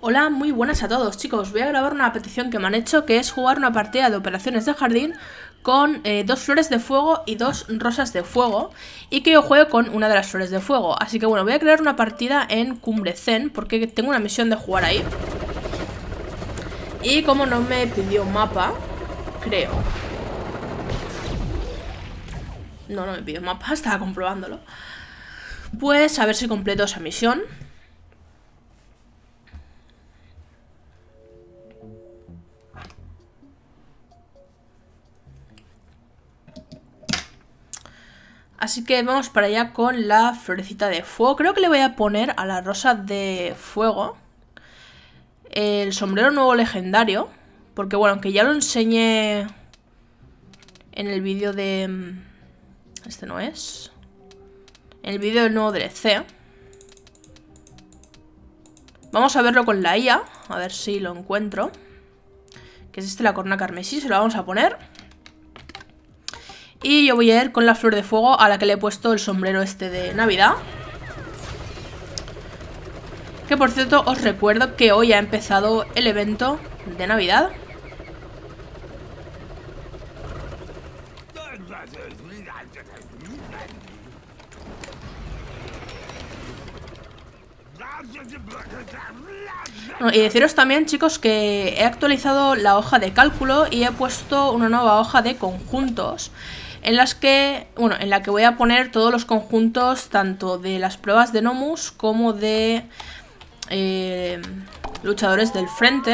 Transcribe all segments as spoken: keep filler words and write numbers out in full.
Hola, muy buenas a todos, chicos. Voy a grabar una petición que me han hecho, que es jugar una partida de operaciones de jardín con eh, dos flores de fuego y dos rosas de fuego, y que yo juegue con una de las flores de fuego. Así que bueno, voy a crear una partida en Cumbre Zen, porque tengo una misión de jugar ahí. Y como no me pidió mapa, creo. No, no me pidió mapa, estaba comprobándolo. Pues a ver si completo esa misión. Así que vamos para allá con la florecita de fuego. Creo que le voy a poner a la rosa de fuego el sombrero nuevo legendario. Porque bueno, aunque ya lo enseñé en el vídeo de... Este no es. En el vídeo del nuevo D L C. Vamos a verlo con la I A. A ver si lo encuentro. Que es este, la corona carmesí. Se lo vamos a poner. Y yo voy a ir con la flor de fuego a la que le he puesto el sombrero este de Navidad. Que por cierto os recuerdo que hoy ha empezado el evento de Navidad. Bueno, y deciros también, chicos, que he actualizado la hoja de cálculo y he puesto una nueva hoja de conjuntos en las que, bueno, en la que voy a poner todos los conjuntos tanto de las pruebas de Nomus como de eh, luchadores del frente.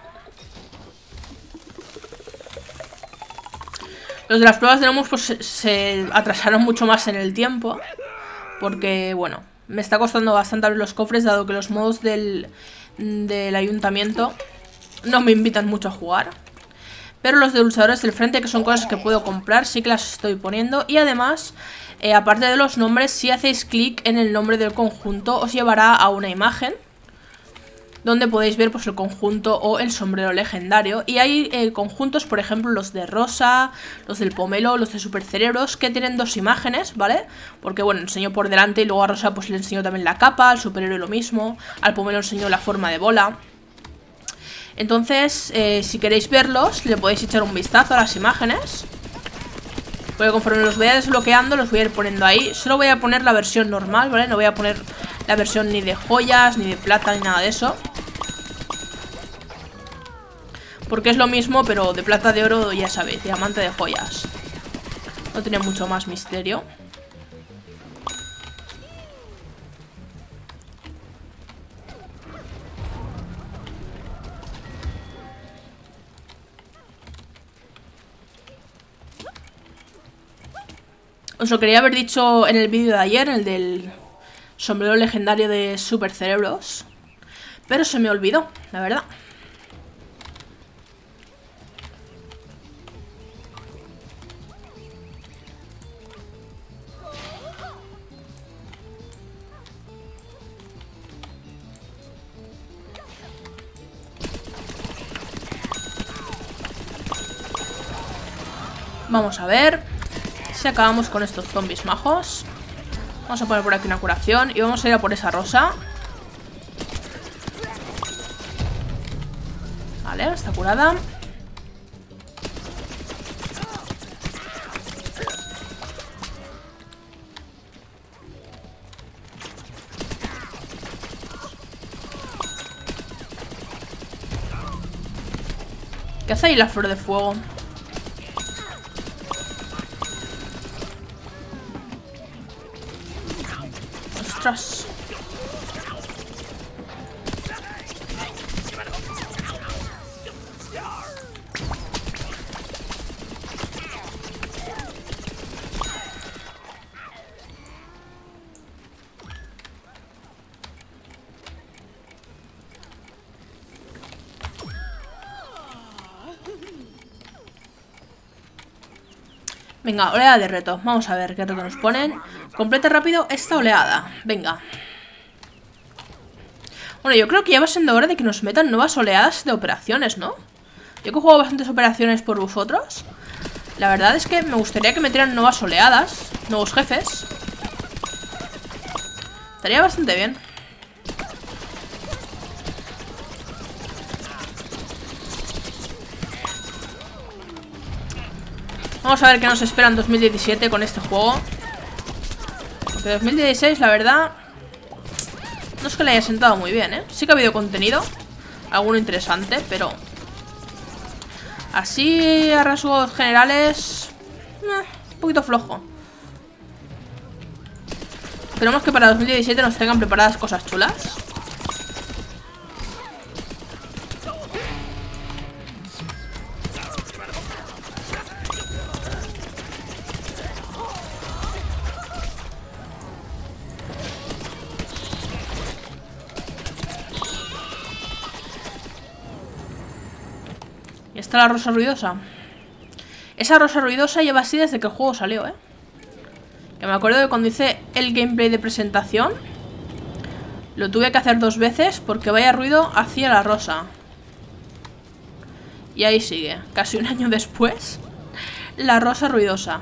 Los de las pruebas de Nomus pues se, se atrasaron mucho más en el tiempo porque, bueno, me está costando bastante abrir los cofres dado que los modos del, del ayuntamiento no me invitan mucho a jugar. Pero los de luchadores del frente, que son cosas que puedo comprar, sí que las estoy poniendo. Y además, eh, aparte de los nombres, si hacéis clic en el nombre del conjunto, os llevará a una imagen donde podéis ver pues el conjunto o el sombrero legendario. Y hay eh, conjuntos, por ejemplo, los de Rosa, los del Pomelo, los de Supercerebros, que tienen dos imágenes, ¿vale? Porque, bueno, enseño por delante y luego a Rosa pues le enseño también la capa, al Superhéroe lo mismo, al Pomelo enseño la forma de bola. Entonces, eh, si queréis verlos, le podéis echar un vistazo a las imágenes. Porque conforme los vaya desbloqueando, los voy a ir poniendo ahí. Solo voy a poner la versión normal, ¿vale? No voy a poner la versión ni de joyas, ni de plata, ni nada de eso. Porque es lo mismo, pero de plata, de oro, ya sabéis, diamante, de joyas. No tiene mucho más misterio. Os lo quería haber dicho en el vídeo de ayer, el del sombrero legendario de Supercerebros, pero se me olvidó, la verdad. Vamos a ver si acabamos con estos zombies majos. Vamos a poner por aquí una curación y vamos a ir a por esa rosa. Vale, está curada. ¿Qué hace ahí la flor de fuego? ¡Ostras! Venga, oleada de reto. Vamos a ver qué reto nos ponen. Completa rápido esta oleada. Venga. Bueno, yo creo que ya va siendo hora de que nos metan nuevas oleadas de operaciones, ¿no? Yo que he jugado bastantes operaciones por vosotros. La verdad es que me gustaría que metieran nuevas oleadas, nuevos jefes. Estaría bastante bien. Vamos a ver qué nos espera en dos mil diecisiete con este juego. Porque dos mil dieciséis, la verdad, no es que le haya sentado muy bien, ¿eh? Sí que ha habido contenido, alguno interesante, pero así a rasgos generales, eh, un poquito flojo. Esperemos que para dos mil diecisiete nos tengan preparadas cosas chulas. Y está la rosa ruidosa. Esa rosa ruidosa lleva así desde que el juego salió, ¿eh? Que me acuerdo que cuando hice el gameplay de presentación lo tuve que hacer dos veces porque vaya ruido hacía la rosa. Y ahí sigue, casi un año después, la rosa ruidosa.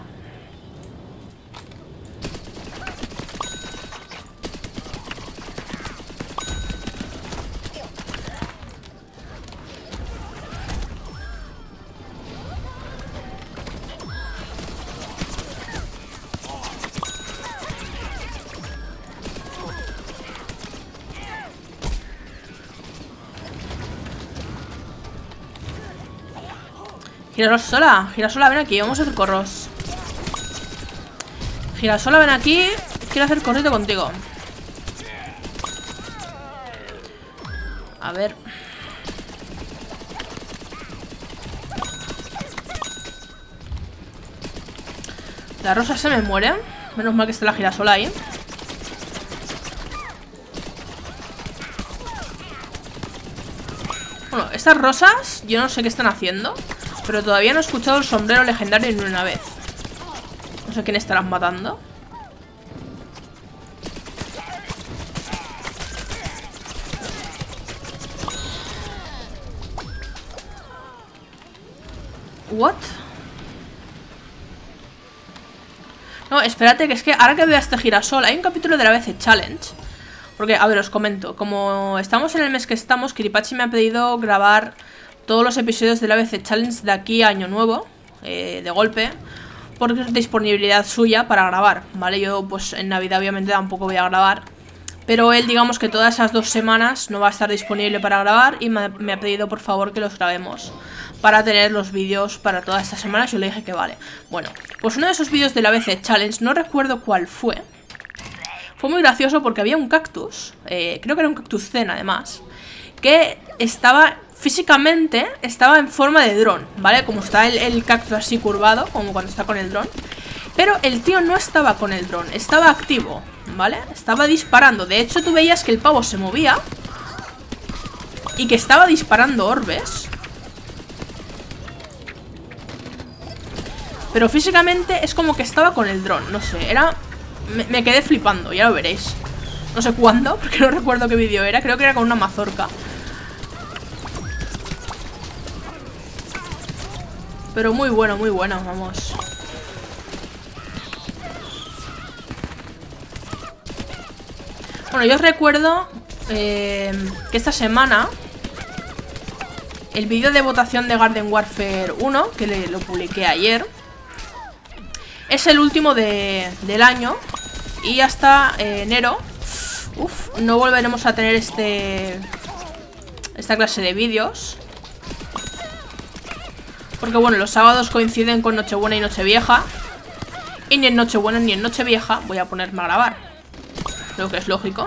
Girasola, Girasola, ven aquí, vamos a hacer corros. Girasola, ven aquí, quiero hacer corrito contigo. A ver. La rosa se me muere. Menos mal que está la Girasola ahí. Bueno, estas rosas, yo no sé qué están haciendo, pero todavía no he escuchado el sombrero legendario ni una vez. No sé quién estarán matando. ¿What? No, espérate, que es que ahora que veo a este girasol, hay un capítulo de la A B C Challenge. Porque, a ver, os comento. Como estamos en el mes que estamos, Kiripachi me ha pedido grabar todos los episodios de la A B C Challenge de aquí a Año Nuevo, eh, de golpe, porque es disponibilidad suya para grabar, ¿vale? Yo, pues, en Navidad obviamente tampoco voy a grabar, pero él, digamos que todas esas dos semanas no va a estar disponible para grabar y me, me ha pedido, por favor, que los grabemos para tener los vídeos para todas estas semanas. Yo le dije que vale. Bueno, pues uno de esos vídeos de la A B C Challenge, no recuerdo cuál fue. Fue muy gracioso porque había un cactus, eh, creo que era un cactus zen además, que estaba, físicamente, estaba en forma de dron, ¿vale? Como está el, el cactus así curvado, como cuando está con el dron. Pero el tío no estaba con el dron, estaba activo, ¿vale? Estaba disparando, de hecho tú veías que el pavo se movía y que estaba disparando orbes. Pero físicamente es como que estaba con el dron, no sé, era... Me, me quedé flipando, ya lo veréis. No sé cuándo, porque no recuerdo qué vídeo era. Creo que era con una mazorca. Pero muy bueno, muy bueno, vamos. Bueno, yo os recuerdo eh, que esta semana el vídeo de votación de Garden Warfare uno, que le, lo publiqué ayer, es el último de, del año. Y hasta eh, enero, uf, no volveremos a tener este esta clase de vídeos. Porque bueno, los sábados coinciden con Nochebuena y Nochevieja. Y ni en Nochebuena ni en Nochevieja voy a ponerme a grabar. Creo que es lógico.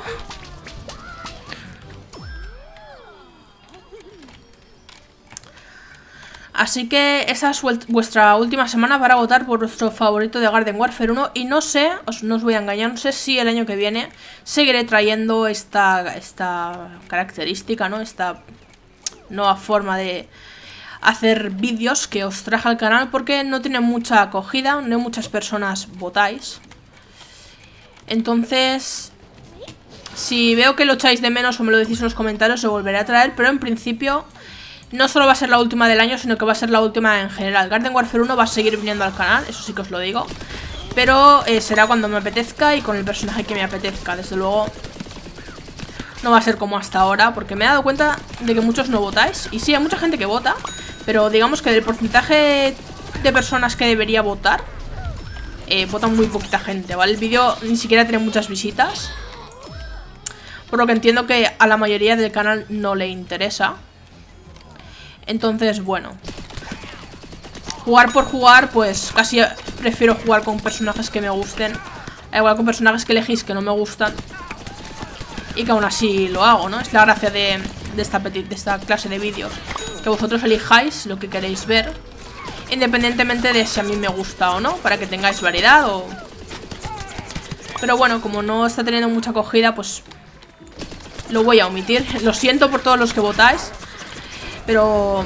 Así que esa es vuestra última semana para votar por vuestro favorito de Garden Warfare uno. Y no sé, os, no os voy a engañar, no sé si el año que viene seguiré trayendo esta, esta característica, ¿no? Esta nueva forma de hacer vídeos que os traje al canal, porque no tiene mucha acogida, no muchas personas votáis. Entonces, si veo que lo echáis de menos o me lo decís en los comentarios, os volveré a traer, pero en principio... No solo va a ser la última del año, sino que va a ser la última en general. Garden Warfare uno va a seguir viniendo al canal, eso sí que os lo digo. Pero eh, será cuando me apetezca y con el personaje que me apetezca. Desde luego no va a ser como hasta ahora, porque me he dado cuenta de que muchos no votáis. Y sí, hay mucha gente que vota, pero digamos que del porcentaje de personas que debería votar, eh, votan muy poquita gente, ¿vale? El vídeo ni siquiera tiene muchas visitas, por lo que entiendo que a la mayoría del canal no le interesa. Entonces, bueno, jugar por jugar, pues casi prefiero jugar con personajes que me gusten, igual con personajes que elegís que no me gustan, y que aún así lo hago, ¿no? Es la gracia de, de, esta, petit, de esta clase de vídeos, que vosotros elijáis lo que queréis ver, independientemente de si a mí me gusta o no, para que tengáis variedad o... Pero bueno, como no está teniendo mucha acogida, pues lo voy a omitir. Lo siento por todos los que votáis, pero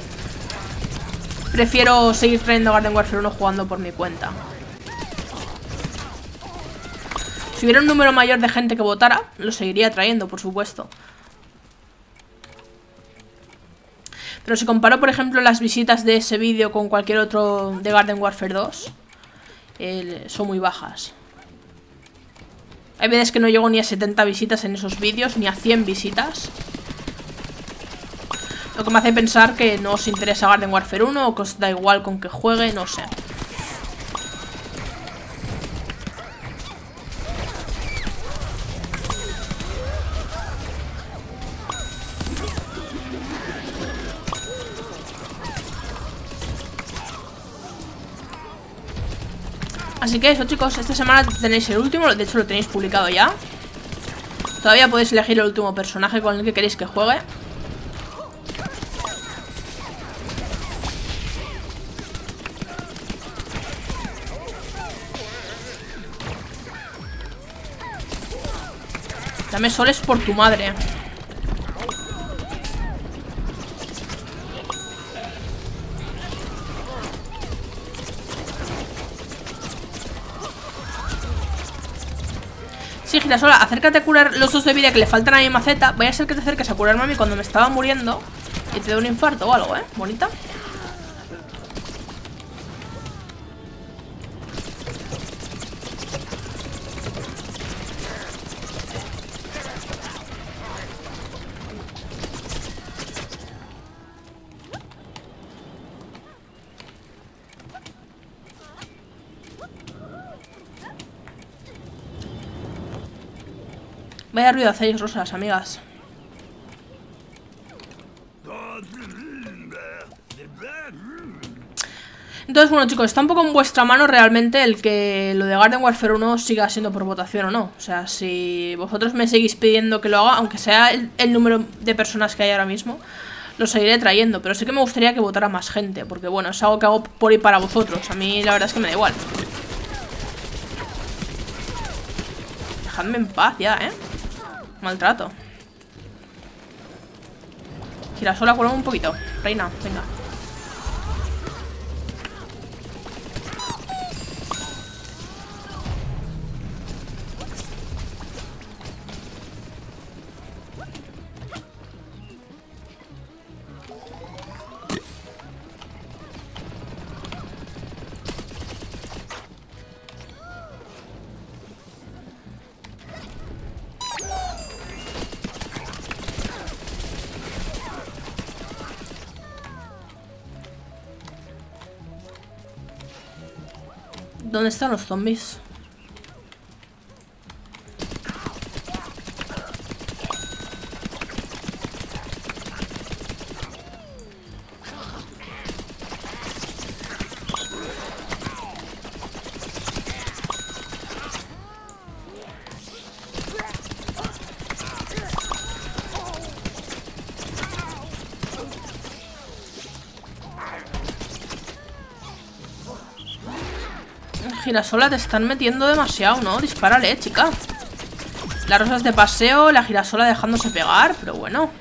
prefiero seguir trayendo Garden Warfare uno jugando por mi cuenta. Si hubiera un número mayor de gente que votara, lo seguiría trayendo, por supuesto. Pero si comparo, por ejemplo, las visitas de ese vídeo con cualquier otro de Garden Warfare dos, eh, son muy bajas. Hay veces que no llego ni a setenta visitas en esos vídeos, ni a cien visitas. Lo que me hace pensar que no os interesa Garden Warfare uno o que os da igual con que juegue, no sé. Así que eso, chicos, esta semana tenéis el último, de hecho lo tenéis publicado ya. Todavía podéis elegir el último personaje con el que queréis que juegue. Dame soles por tu madre. Sí, Girasola, acércate a curar los dos de vida que le faltan a mi maceta. Voy a ser que te acerques a curarme a mí cuando me estaba muriendo y te dé un infarto o algo, ¿eh? Bonita. Vaya ruido hacéis, rosas, amigas. Entonces, bueno, chicos, está un poco en vuestra mano realmente el que lo de Garden Warfare uno siga siendo por votación o no. O sea, si vosotros me seguís pidiendo que lo haga, aunque sea el, el número de personas que hay ahora mismo, lo seguiré trayendo. Pero sí que me gustaría que votara más gente, porque bueno, es algo que hago por y para vosotros. A mí la verdad es que me da igual. Dejadme en paz ya, ¿eh? Maltrato. Girasola, curame un poquito. Reina, venga. ¿Dónde están los zombies? Girasola, te están metiendo demasiado, ¿no? Dispárale, chica. Las rosas de paseo, la girasola dejándose pegar, pero bueno.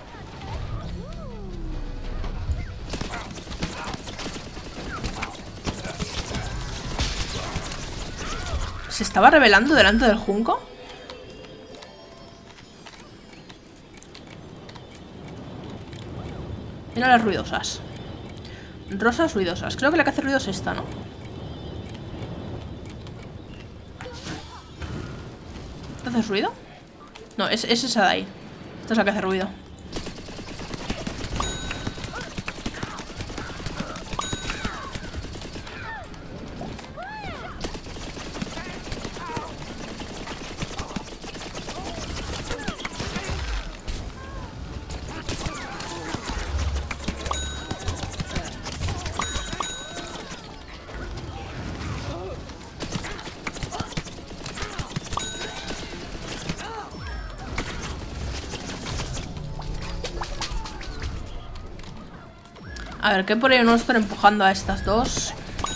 ¿Se estaba revelando delante del junco? Mira las ruidosas. Rosas ruidosas. Creo que la que hace ruido es esta, ¿no? ¿Haces ruido? No, es, es esa de ahí. Esta es la que hace ruido. A ver, ¿qué por ahí no están empujando a estas dos?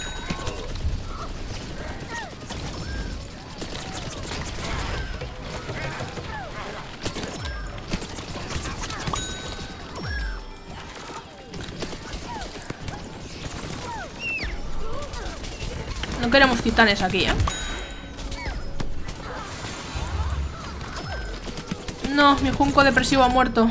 No queremos titanes aquí, ¿eh? No, mi junco depresivo ha muerto.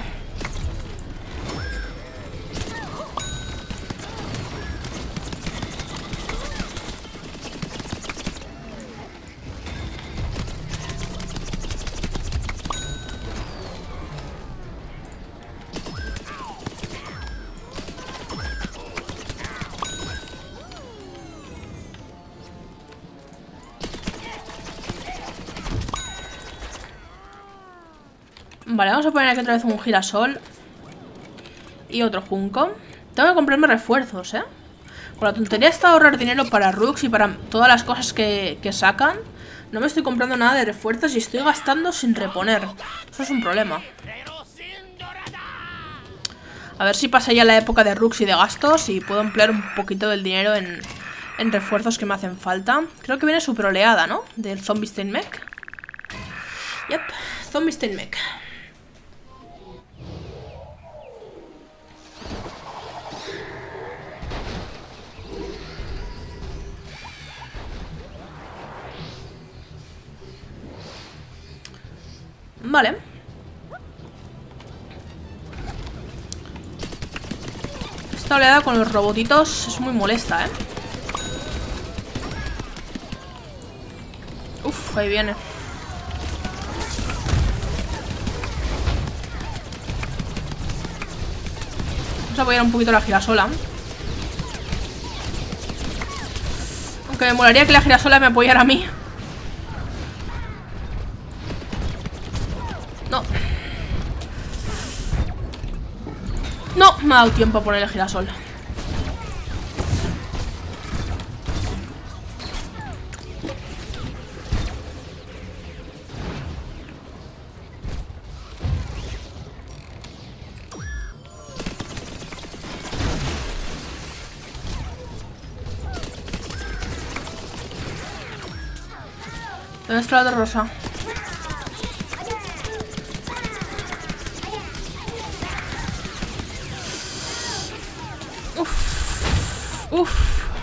Vale, vamos a poner aquí otra vez un girasol. Y otro junco. Tengo que comprarme refuerzos, ¿eh? Con la tontería está de ahorrar dinero para Rux y para todas las cosas que, que sacan. No me estoy comprando nada de refuerzos y estoy gastando sin reponer. Eso es un problema. A ver si pasa ya la época de Rux y de gastos y puedo emplear un poquito del dinero en, en refuerzos que me hacen falta. Creo que viene super oleada, ¿no? Del Zombie Stein Mech. Yep, Zombie Stein Mech. Vale. Esta oleada con los robotitos es muy molesta, ¿eh? Uf, ahí viene. Vamos a apoyar un poquito la girasola. Aunque me molaría que la girasola me apoyara a mí. No. No, me ha dado tiempo a poner el girasol. ¿Dónde está la de rosa? Uf.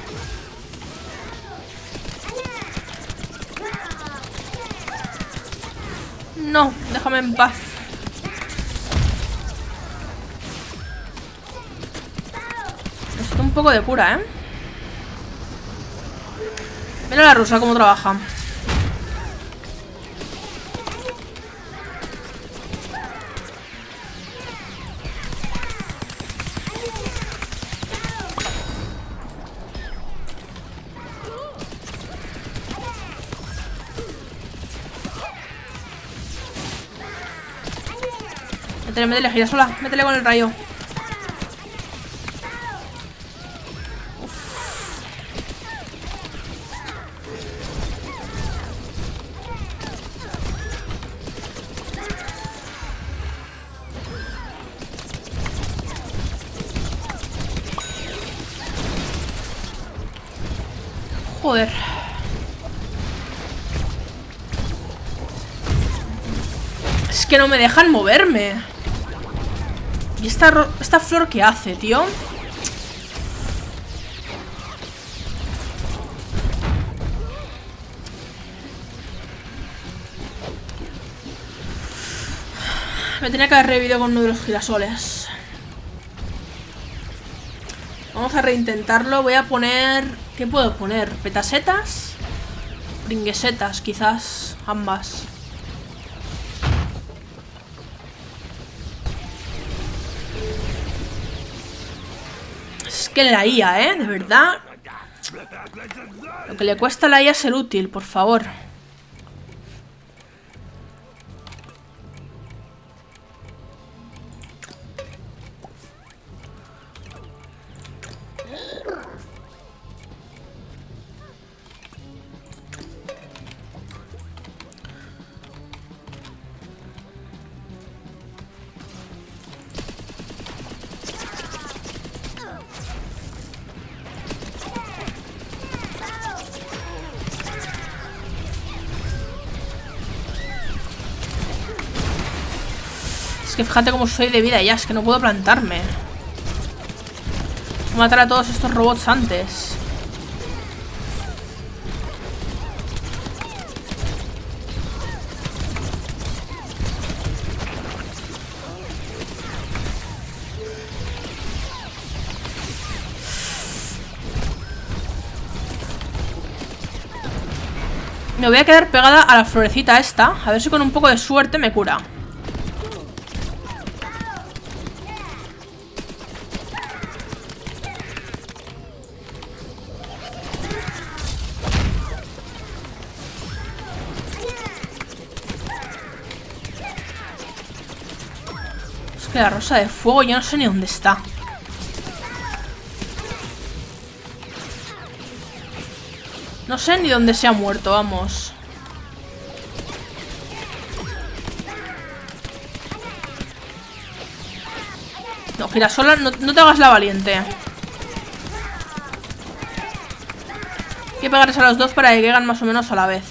No, déjame en paz. Necesito un poco de cura, ¿eh? Mira la rusa cómo trabaja. Métele, métele, girasola. Métele con el rayo. Joder. Es que no me dejan moverme. ¿Y esta, esta flor qué hace, tío? Me tenía que haber revivido con uno de los girasoles. Vamos a reintentarlo. Voy a poner... ¿Qué puedo poner? ¿Petasetas? Pringuesetas, quizás. Ambas. Es que la I A, ¿eh? De verdad. Lo que le cuesta a la I A ser útil, por favor. que fíjate cómo soy de vida ya, es que no puedo plantarme. Voy a matar a todos estos robots antes. Me voy a quedar pegada a la florecita esta. A ver si con un poco de suerte me cura. Es que la rosa de fuego yo no sé ni dónde está. No sé ni dónde se ha muerto, vamos. No, Girasola, no, no te hagas la valiente. Hay que pegarles a los dos para que caigan más o menos a la vez.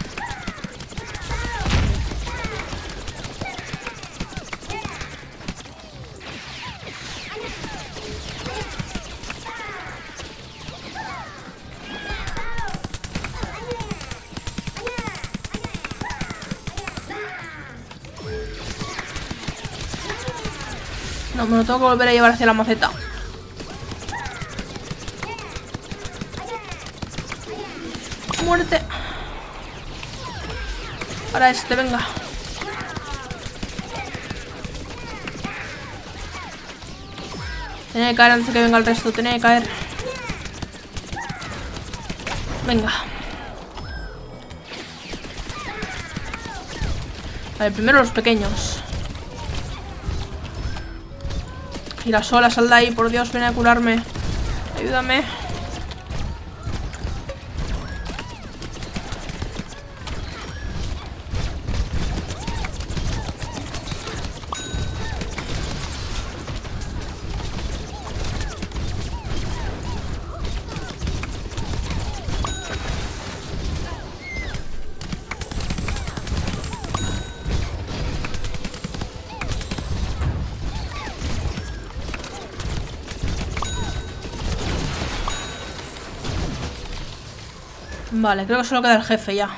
No, me lo tengo que volver a llevar hacia la maceta. Muerte. Para este, venga. Tiene que caer antes de que venga el resto. Tiene que caer. Venga. Vale, primero los pequeños. Girasola, sal de ahí, por Dios, ven a curarme. Ayúdame. Vale, creo que solo queda el jefe ya.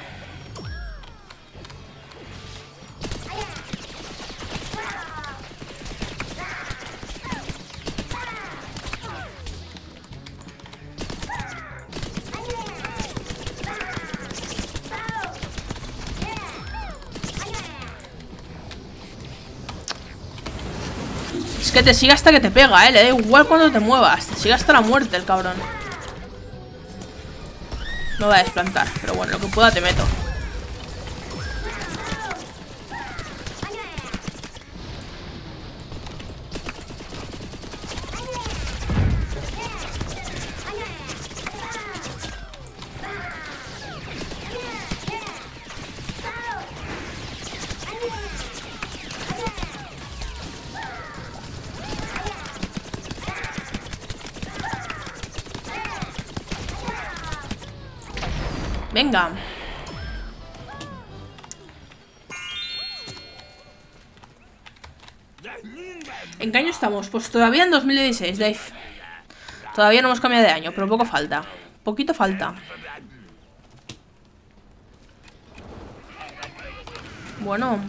Es que te sigue hasta que te pega, eh. Le da igual cuando te muevas. Te sigue hasta la muerte el cabrón. No va a desplantar, pero bueno, lo que pueda te meto. Venga. ¿En qué año estamos? Pues todavía en dos mil dieciséis, Dave. Todavía no hemos cambiado de año, pero poco falta. Poquito falta. Bueno.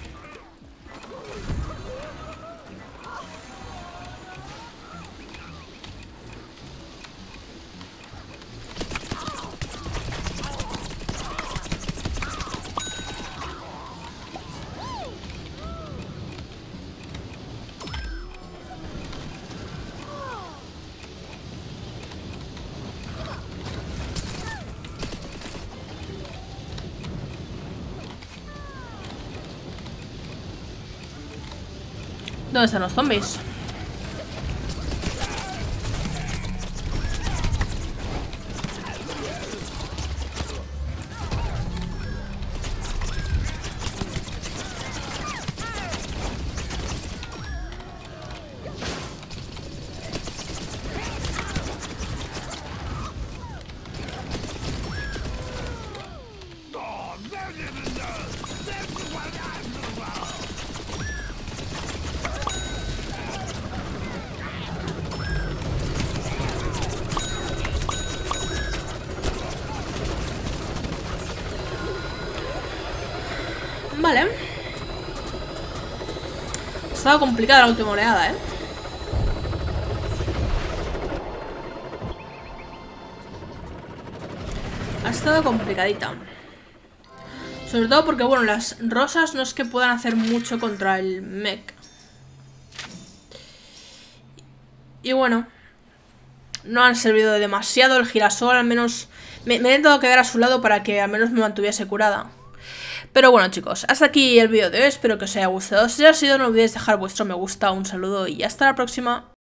¿Dónde están los zombies? mal, ¿eh? Ha estado complicada la última oleada, ¿eh? Ha estado complicadita. Sobre todo porque, bueno, las rosas no es que puedan hacer mucho contra el mech. Y bueno, no han servido de demasiado. El girasol al menos... Me, me he intentado quedar a su lado para que al menos me mantuviese curada. Pero bueno, chicos, hasta aquí el vídeo de hoy. Espero que os haya gustado. Si ha sido, no olvidéis dejar vuestro me gusta, un saludo y hasta la próxima.